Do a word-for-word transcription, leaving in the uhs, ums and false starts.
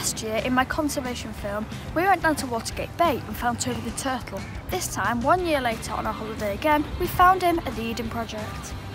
Last year, in my conservation film, we went down to Watergate Bay and found Turvy the turtle. This time, one year later on our holiday again, we found him at the Eden Project.